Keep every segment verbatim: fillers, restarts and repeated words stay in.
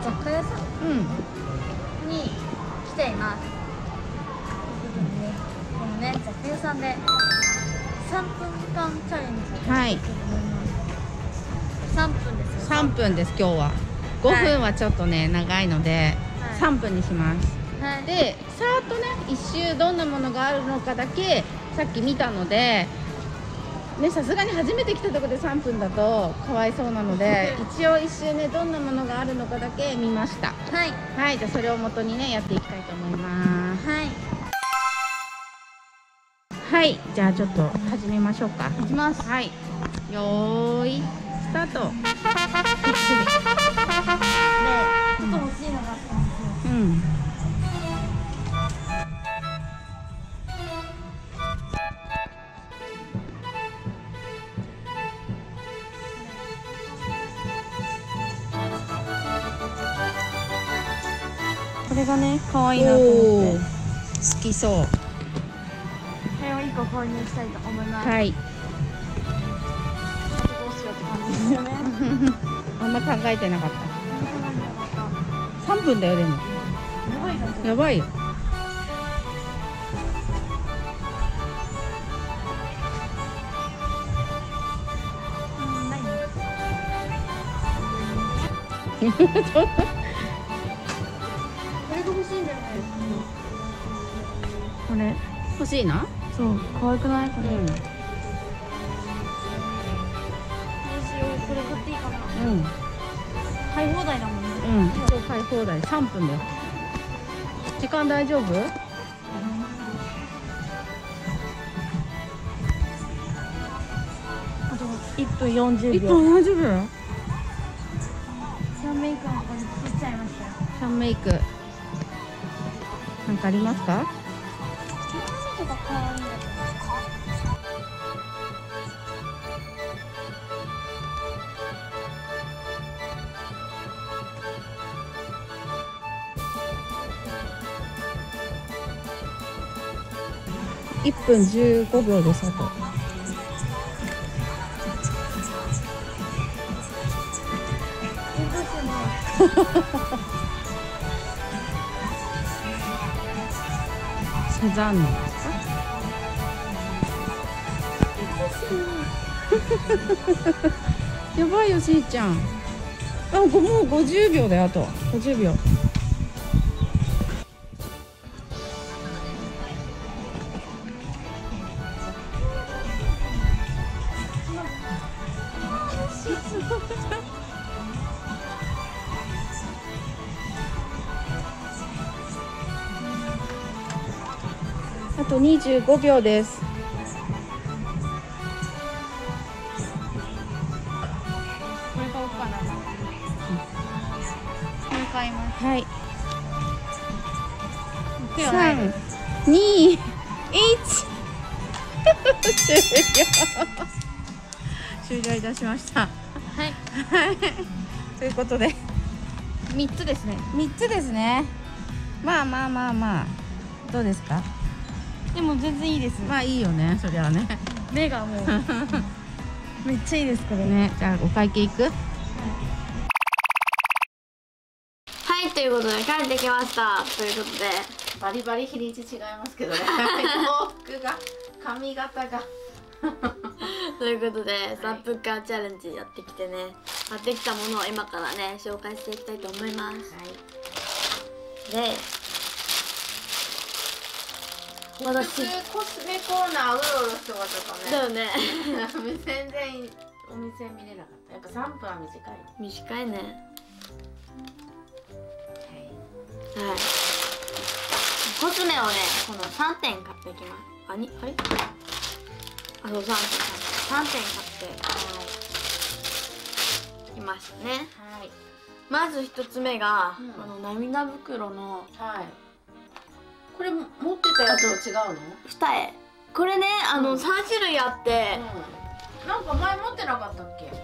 雑貨屋さんに来ています。このね、雑貨屋さんでさんぷんかんチャレンジをはいしたいと思います。さんぷんですよ。 さんぷんです。今日はごふんはちょっとね長いのではいさんぷんにします。 はい、 でさーっとね一周どんなものがあるのかだけさっき見たのでね、さすがに初めて来たところでさんぷんだとかわいそうなので一応一周ねどんなものがあるのかだけ見ました。 はい、 はい、じゃあそれを元にねやっていきたいと思います。 はい、 はい、じゃあちょっと始めましょうか。 いきます。 はい、よーいスタート。 で、ちょっと欲しいのがあったんですよ。 うん。 これがね、可愛いなと思って、 好きそう。 これをいっこ購入したいと思います。 はい。 あとどうしようって感じですよね。 あんま考えてなかった。さんぷんだよでも。 やばいじゃん。 やばいよ。 うん、ないの。これが欲しいんだよね。これ。 欲しいな。 そう、可愛くないこれ。 うん。 どうしよう、これ買っていいかな。 うん。 買い放題だもんね。 うん。今日買い放題さんぷんだよ。時間大丈夫？ あといっぷんよんじゅういっびょう。 ぷんよんじゅうびょう。 シャンメイクのここに作っちゃいましたよ。 シャンメイク。なんかありますか？ 何が可愛いんだと思いますか？ いっぷんじゅうごびょうです。あと。セザンヌですか？やばいよしーちゃん。あ、ごもうごじゅうびょうだよ。あとごじゅうびょう。あとにじゅうごびょうです。 これ買おうかな。これ買います。 はい。 手はない三です。、 二、一。終了。終了いたしました。 はい。 ということで三つですね。 三つですね。まあまあまあまあ。どうですか？ でも全然いいです。 まあいいよね。そりゃね。 目がもうめっちゃいいですこれ。 ね、じゃあお会計いく？ はい、ということで帰ってきました。ということでバリバリ日にち違いますけどね。洋服が髪型が。 ということでさんぷんかんチャレンジやってきてね、買ってきたものを今からね紹介していきたいと思います。 はい。 で、私コスメコーナーうろうろしてましたかね。 だよね。 全然お店見れなかった。やっぱさんぷんは短い。 短いね。 はい。 はい。コスメをね、このさんてん買ってきます。あ、に、あれ？あ、そう、さんてん、さんてん買ってきましたね。 はい。 まず一つ目が、 うんこの涙袋のはい。これ持ってたやつと違うの？ 二重。これね、あの、 うんさんしゅるいあって、 うん。なんか前持ってなかったっけ？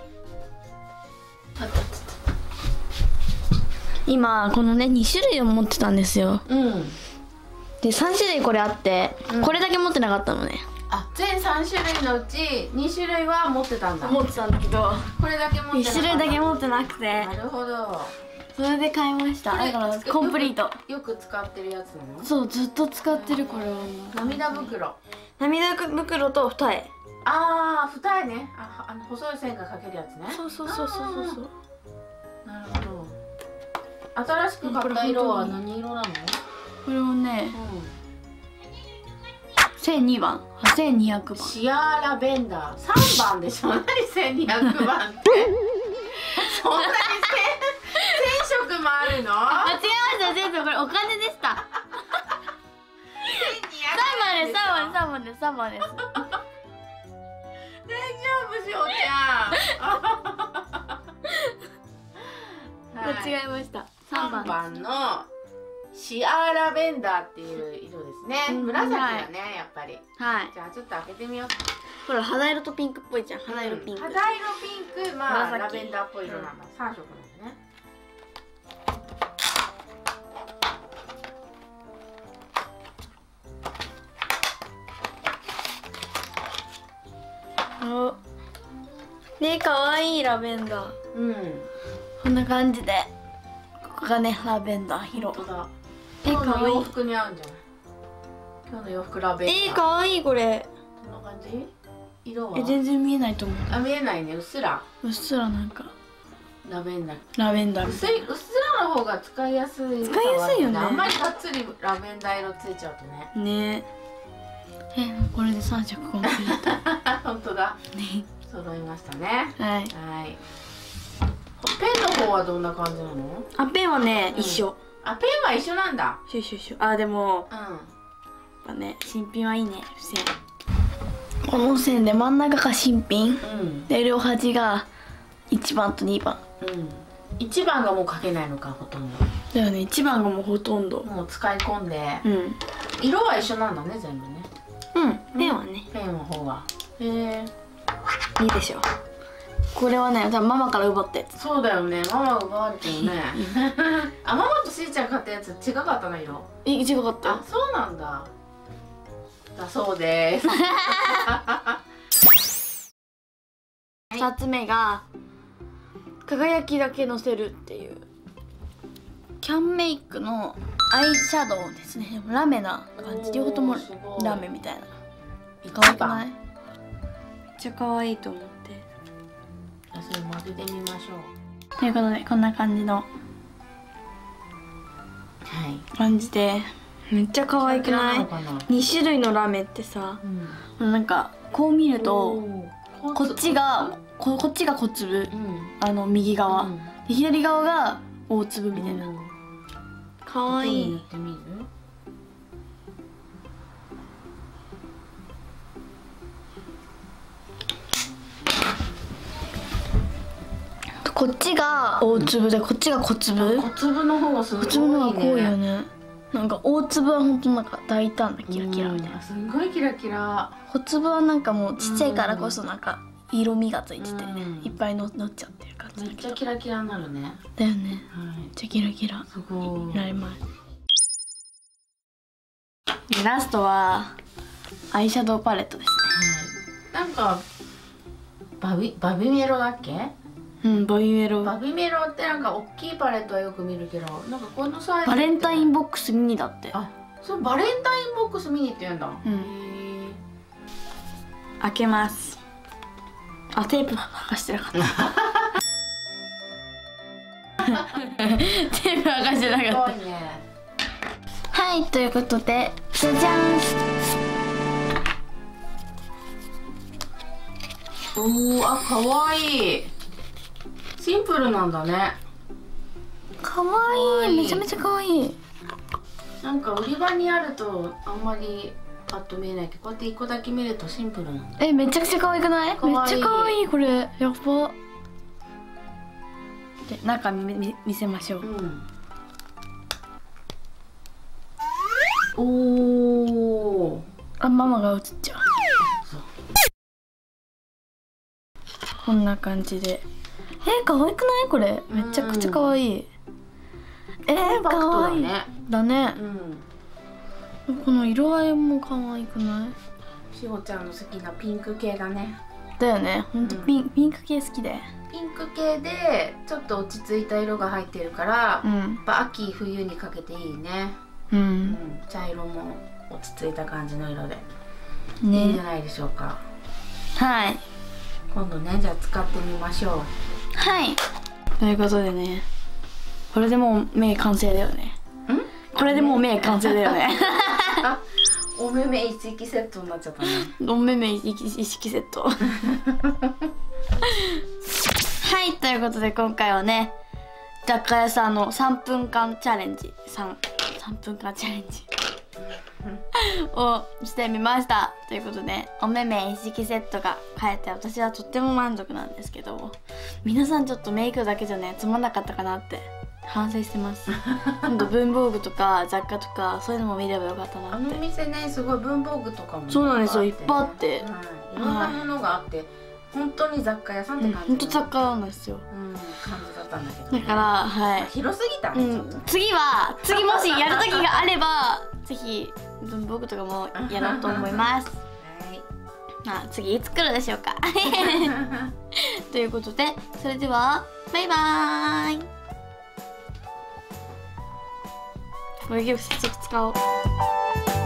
今、このね、にしゅるいを持ってたんですよ。 うん。 で、さんしゅるいこれあって、 うんこれだけ持ってなかったのね。 あ、全さんしゅるいのうちにしゅるいは持ってたんだ。 持ってたんだけど、 これだけ持ってなかった。 いちしゅるいだけ持ってなくて、 なるほど。 それで買いました。だからコンプリート。 よく使ってるやつなの？ そう、ずっと使ってる。これはもう涙袋。 涙袋と二重。 ああ、二重ね。あ、あの細い線が描けるやつね。 そうそうそうそうそうそう。 なるほど。新しく買った色は何色なの？ これをね、千にばん、千二百ばん。 シアーラベンダー三番でしょ。何千二百番って。そんなに千色もあるの？ 間違えました先生、これお金でした。三番です、三番です、三番です、三番です。 大丈夫しおちゃん。 間違えました。 三番のシアーラベンダーっていう色ですね。紫だね、やっぱり。 はい。 じゃあちょっと開けてみよう。 ほら、肌色とピンクっぽいじゃん。肌色ピンク。 肌色ピンク、まあラベンダーっぽい色なんだ。三色なんだね。 お、ね、可愛いラベンダー。 うん。 こんな感じで、ここがね、ラベンダー色。 本当だ。 え、 今日可愛い。 の洋服に合うんじゃない？今日の洋服ラベンダー。 え、可愛いこれ。 こんな感じ？色は？ え、全然見えないと思う。 あ、見えないね。うっすら。 うっすらなんかラベンダー。 ラベンダーみ薄い、 たいな。 うっすらの方が使いやすい。 使いやすいよね。 あんまりがっつりラベンダー色ついちゃうとね。 ねえ。え、これで三色コンプリート。 本当だ。 ね。 揃いましたね。 はい。 はい。ペンの方はどんな感じなの？ あ、ペンはね、 うん、 一緒。 あ、ペンは一緒なんだ。 一緒一緒一緒。あ、でも、 うん。 やっぱね、新品はいいね。線。この線で真ん中が新品。 うん。 で、両端が一番と二番。 うん。一番がもう書けないのか、ほとんど。 だよね、一番がもうほとんど。 もう使い込んで。 うん。 色は一緒なんだね、全部ね。 うん、ペンはね。 ペンの方は。へえ。 いいでしょ。これはね、多分ママから奪ったやつ。 そうだよね、ママ奪われてるね。あ、ママとしーちゃん買ったやつ違かったな、色。 え、違かった。 あ、そうなんだ。だそうです。 二つ目が輝きだけのせるっていうキャンメイクのアイシャドウですね。でもラメな感じ、両方ともラメみたいな。可愛くない？めっちゃ可愛いと思って。 じゃあそれも当ててみましょう。 ということでこんな感じのはい感じで、めっちゃ可愛くない？に種類のラメってさ、 うん、 なんかこう見るとこっちがここっちが小粒、うん、あの右側、うん、で左側が大粒みたいな。可愛い。こっちが大粒でこっちが小粒。 小粒の方がすごいね。 小粒の方が濃いよね。なんか大粒は本当なんか大胆なキラキラみたいな。 すごいキラキラ。 小粒はなんかもうちっちゃいからこそなんか色味がついてていっぱいの乗っちゃってる感じ。 めっちゃキラキラになるね。 だよね。めっちゃキラキラ。 すごい。 なります。でラストはアイシャドウパレットですね。なんかバビバビメロだっけ？ うん、バビメロ。 バビメロってなんか大きいパレットはよく見るけど、なんかこのサイズ。 バレンタインボックスミニだって。 あ、それバレンタインボックスミニって言うんだ。 うん。開けます。あ、テープ剥がしてなかった。テープ剥がしてなかった。すごいね。はい、ということで、じゃじゃん。 おお、あ、かわいい。シンプルなんだね。 かわいい、めちゃめちゃかわいい。 なんか売り場にあるとあんまりパッと見えないけど、こうやって一個だけ見るとシンプルなんだ。 え、めちゃくちゃ可愛くない？めっちゃ可愛いこれ。やば。で、中見見見せましょう。 うん、おお。 あ、ママが映っちゃう。こんな感じで。えー、可愛くないこれ？めちゃくちゃ可愛い。えー、可愛い。だね。うん。この色合いも可愛くない？ しおちゃんの好きなピンク系だね。 だよね、ほんとピン、うん、ピンク系好きで。 ピンク系でちょっと落ち着いた色が入ってるから、うん、やっぱ秋冬にかけていいね。うん、うん、茶色も落ち着いた感じの色で、ね、いいんじゃないでしょうか。 はい、 今度ね、じゃあ使ってみましょう。 はい、ということでね、これでもう目完成だよね。んこれでもう目完成だよね。 お目目一式セットになっちゃったね。 お目目一式セット。はい、ということで今回はね、雑貨屋さんのさんぷんかんチャレンジ 3, 3分間チャレンジをしてみました。ということで、お目目一式セットが買えて私はとっても満足なんですけど、皆さんちょっとメイクだけじゃねつまんなかったかなって反省してます。今度文房具とか雑貨とかそういうのも見ればよかったなって。 あの店ね、すごい文房具とかも、ね、 そうなんですよ、いっぱいあって、 はい、いろんなものがあって、はい、本当に雑貨屋さんって感じ、 本当雑貨なんですよ、 うん、感じだったんだけど、 ね、だからはい、 広すぎたね、うん、ちょっと。 次は次もしやる時があればぜひ文房具とかもやろうと思います。はい、まあ次いつ来るでしょうか。ということで、それではバイバーイ。これ結構早速使おう。